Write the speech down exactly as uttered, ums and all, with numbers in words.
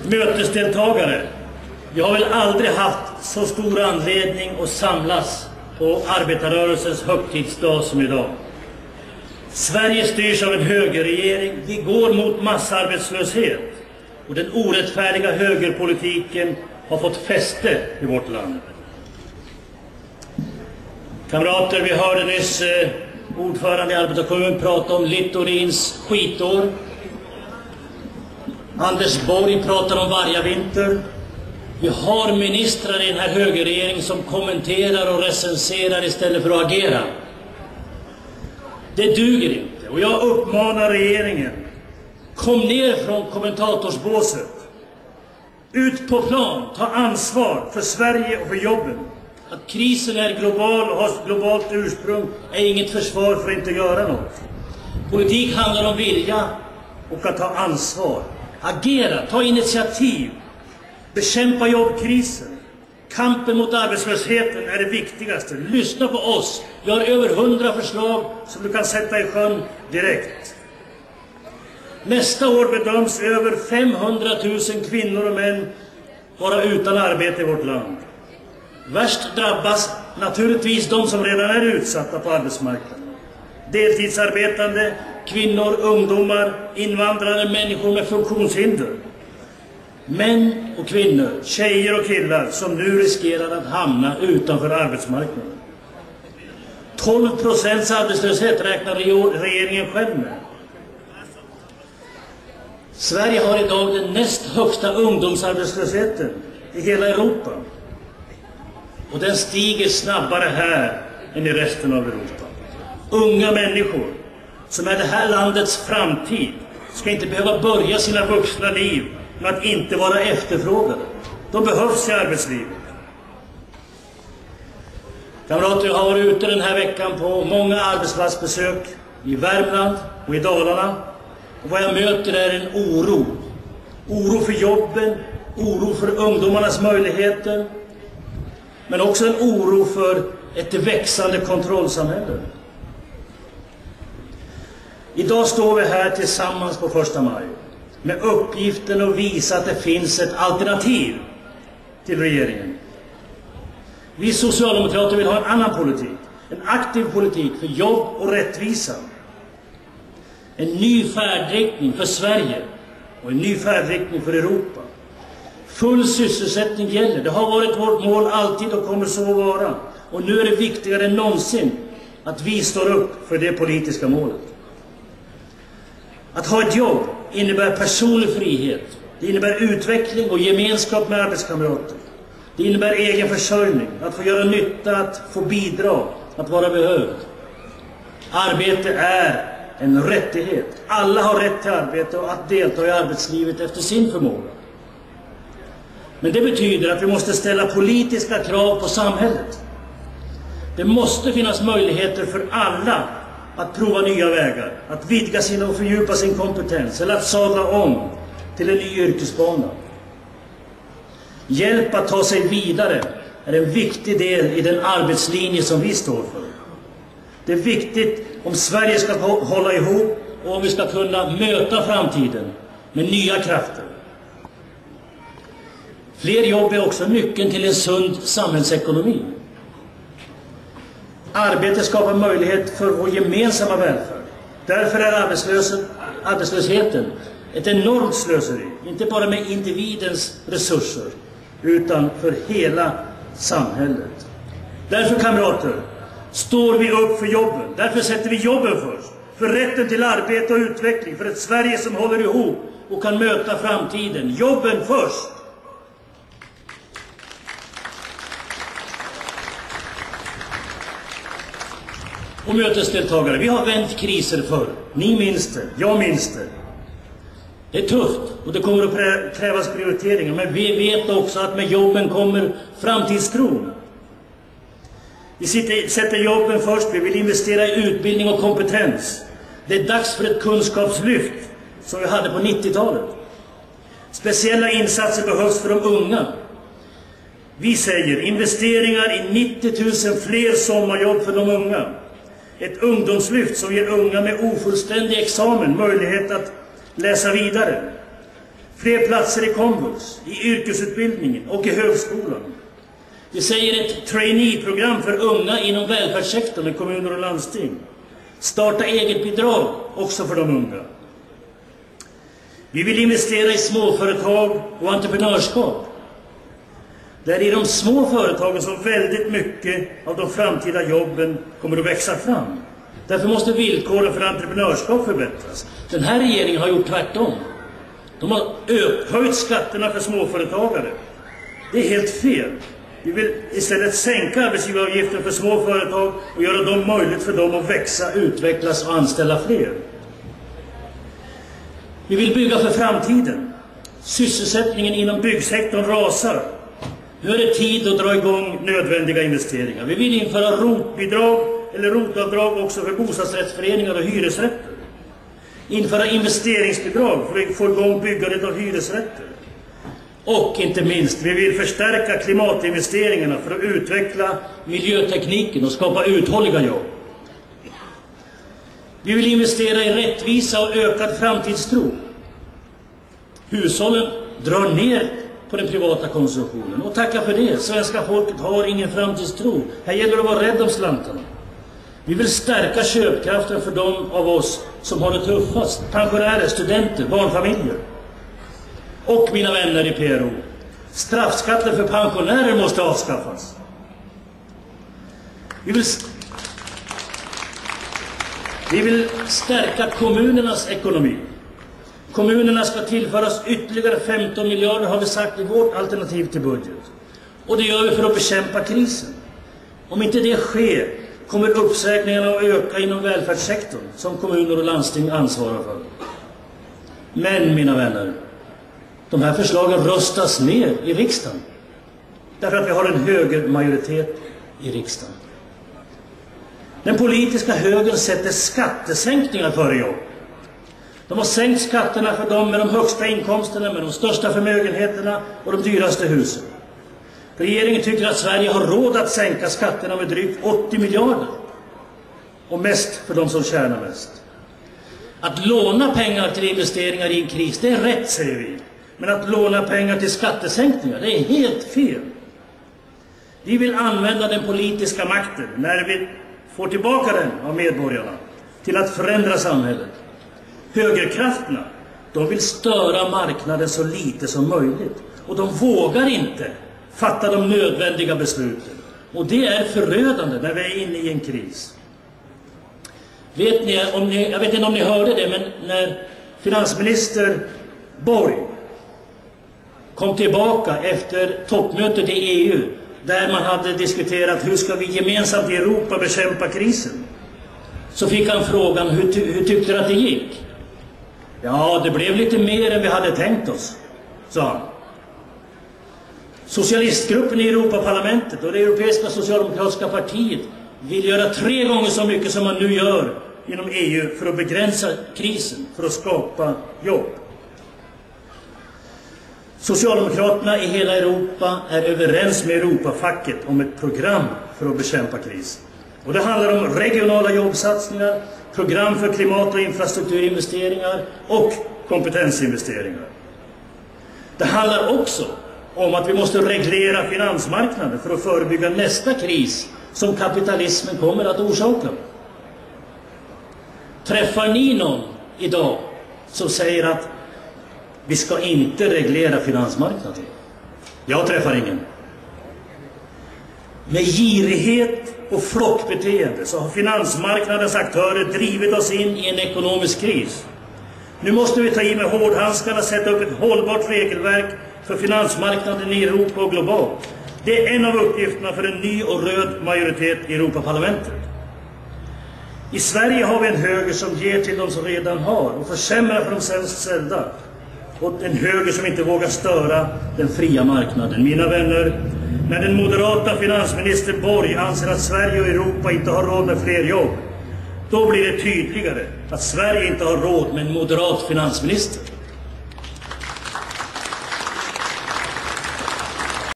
Mötesdeltagare, vi har väl aldrig haft så stor anledning att samlas på arbetarrörelsens högtidsdag som idag. Sverige styrs av en högerregering. Vi går mot massarbetslöshet och den orättfärdiga högerpolitiken har fått fäste i vårt land. Kamrater, vi hörde nyss eh, ordförande i arbetarkommunen prata om Littorins skitår. Anders Borg pratar om vargavinter. Vi har ministrar i den här högerregeringen som kommenterar och recenserar istället för att agera. Det duger inte. Och jag uppmanar regeringen, kom ner från kommentatorsbåset. Ut på plan, ta ansvar för Sverige och för jobben. Att krisen är global och har globalt ursprung är inget försvar för att inte göra något. Politik handlar om vilja och att ta ansvar. Agera, ta initiativ. Bekämpa jobbkrisen. Kampen mot arbetslösheten är det viktigaste. Lyssna på oss. Vi har över hundra förslag som du kan sätta i sjön direkt. Nästa år bedöms över femhundratusen kvinnor och män vara utan arbete i vårt land. Värst drabbas naturligtvis de som redan är utsatta på arbetsmarknaden. Deltidsarbetande, kvinnor, ungdomar, invandrare, människor med funktionshinder. Män och kvinnor, tjejer och killar som nu riskerar att hamna utanför arbetsmarknaden. tolv procents arbetslöshet räknar regeringen själv med. Sverige har idag den näst högsta ungdomsarbetslösheten i hela Europa. Och den stiger snabbare här än i resten av Europa. Unga människor som är det här landets framtid ska inte behöva börja sina vuxna liv med att inte vara efterfrågade. De behövs i arbetslivet. Kamrater, jag har varit ute den här veckan på många arbetsplatsbesök i Värmland och i Dalarna. Och vad jag möter är en oro. Oro för jobben, oro för ungdomarnas möjligheter. Men också en oro för ett växande kontrollsamhälle. Idag står vi här tillsammans på första maj med uppgiften att visa att det finns ett alternativ till regeringen. Vi socialdemokrater vill ha en annan politik. En aktiv politik för jobb och rättvisa. En ny färdriktning för Sverige och en ny färdriktning för Europa. Full sysselsättning gäller. Det har varit vårt mål alltid och kommer så att vara. Och nu är det viktigare än någonsin att vi står upp för det politiska målet. Att ha ett jobb innebär personlig frihet. Det innebär utveckling och gemenskap med arbetskamrater. Det innebär egen försörjning, att få göra nytta, att få bidra, att vara behövd. Arbete är en rättighet. Alla har rätt till arbete och att delta i arbetslivet efter sin förmåga. Men det betyder att vi måste ställa politiska krav på samhället. Det måste finnas möjligheter för alla att prova nya vägar, att vidga sin och fördjupa sin kompetens eller att sadla om till en ny yrkesbana. Hjälp att ta sig vidare är en viktig del i den arbetslinje som vi står för. Det är viktigt om Sverige ska hålla ihop och om vi ska kunna möta framtiden med nya krafter. Fler jobb är också nyckeln till en sund samhällsekonomi. Arbete skapar möjlighet för vår gemensamma välfärd. Därför är arbetslösheten ett enormt slöseri. Inte bara med individens resurser, utan för hela samhället. Därför, kamrater, står vi upp för jobben. Därför sätter vi jobben först. För rätten till arbete och utveckling. För ett Sverige som håller ihop och kan möta framtiden. Jobben först. Och mötesdeltagare, vi har vänt kriser förr. Ni minns det, jag minns det. Det är tufft och det kommer att krävas prioriteringar. Men vi vet också att med jobben kommer framtidstron. Vi sitter, sätter jobben först, vi vill investera i utbildning och kompetens. Det är dags för ett kunskapslyft som vi hade på nittiotalet. Speciella insatser behövs för de unga. Vi säger investeringar i nittio tusen fler sommarjobb för de unga. Ett ungdomslyft som ger unga med ofullständig examen möjlighet att läsa vidare. Fler platser i komvux, i yrkesutbildningen och i högskolan. Vi säger ett trainee-program för unga inom välfärdssektorn i kommuner och landsting. Starta eget bidrag också för de unga. Vi vill investera i småföretag och entreprenörskap. Det är i de små företagen som väldigt mycket av de framtida jobben kommer att växa fram. Därför måste villkoren för entreprenörskap förbättras. Den här regeringen har gjort tvärtom. De har höjt skatterna för småföretagare. Det är helt fel. Vi vill istället sänka arbetsgivaravgiften för små företag och göra dem möjligt för dem att växa, utvecklas och anställa fler. Vi vill bygga för framtiden. Sysselsättningen inom byggsektorn rasar. Nu är det tid att dra igång nödvändiga investeringar. Vi vill införa rotbidrag eller rotavdrag också för bostadsrättsföreningar och hyresrätter. Införa investeringsbidrag för att få igång byggandet av hyresrätter. Och inte minst, vi vill förstärka klimatinvesteringarna för att utveckla miljötekniken och skapa uthålliga jobb. Vi vill investera i rättvisa och ökad framtidstro. Hushållen drar ner på den privata konsumtionen. Och tacka för det. Svenska folket har ingen framtidstro. Här gäller det att vara rädd om slantarna. Vi vill stärka köpkraften för de av oss som har det tuffast. Pensionärer, studenter, barnfamiljer. Och mina vänner i P R O. Straffskatten för pensionärer måste avskaffas. Vi vill, vi vill stärka kommunernas ekonomi. Kommunerna ska tillföras ytterligare femton miljarder har vi sagt i vårt alternativ till budget. Och det gör vi för att bekämpa krisen. Om inte det sker kommer uppsägningarna att öka inom välfärdssektorn som kommuner och landsting ansvarar för. Men mina vänner, de här förslagen röstas ner i riksdagen. Därför att vi har en högermajoritet i riksdagen. Den politiska högern sätter skattesänkningar före jobb. De har sänkt skatterna för dem med de högsta inkomsterna, med de största förmögenheterna och de dyraste husen. Regeringen tycker att Sverige har råd att sänka skatterna med drygt åttio miljarder. Och mest för de som tjänar mest. Att låna pengar till investeringar i en kris, det är rätt, säger vi. Men att låna pengar till skattesänkningar, det är helt fel. Vi vill använda den politiska makten, när vi får tillbaka den av medborgarna, till att förändra samhället. Högerkrafterna, de vill störa marknaden så lite som möjligt. Och de vågar inte fatta de nödvändiga besluten. Och det är förödande när vi är inne i en kris. Vet ni, om ni, jag vet inte om ni hörde det, men när finansminister Borg kom tillbaka efter toppmötet i E U, där man hade diskuterat hur ska vi gemensamt i Europa bekämpa krisen, så fick han frågan, hur, ty hur tyckte du att det gick? Ja, det blev lite mer än vi hade tänkt oss, sa han. Socialistgruppen i Europaparlamentet och det europeiska socialdemokratiska partiet vill göra tre gånger så mycket som man nu gör inom E U för att begränsa krisen, för att skapa jobb. Socialdemokraterna i hela Europa är överens med Europafacket om ett program för att bekämpa krisen. Och det handlar om regionala jobbsatsningar, program för klimat- och infrastrukturinvesteringar och kompetensinvesteringar. Det handlar också om att vi måste reglera finansmarknaden för att förebygga nästa kris som kapitalismen kommer att orsaka. Träffar ni någon idag som säger att vi ska inte reglera finansmarknaden? Jag träffar ingen. Med girighet och flockbeteende så har finansmarknadens aktörer drivit oss in i en ekonomisk kris. Nu måste vi ta i med hårdhandskarna och sätta upp ett hållbart regelverk för finansmarknaden i Europa och globalt. Det är en av uppgifterna för en ny och röd majoritet i Europaparlamentet. I Sverige har vi en höger som ger till de som redan har och försämrar för de sämst ställda. Och en höger som inte vågar störa den fria marknaden. Mina vänner, när den moderata finansminister Borg anser att Sverige och Europa inte har råd med fler jobb, då blir det tydligare att Sverige inte har råd med en moderat finansminister.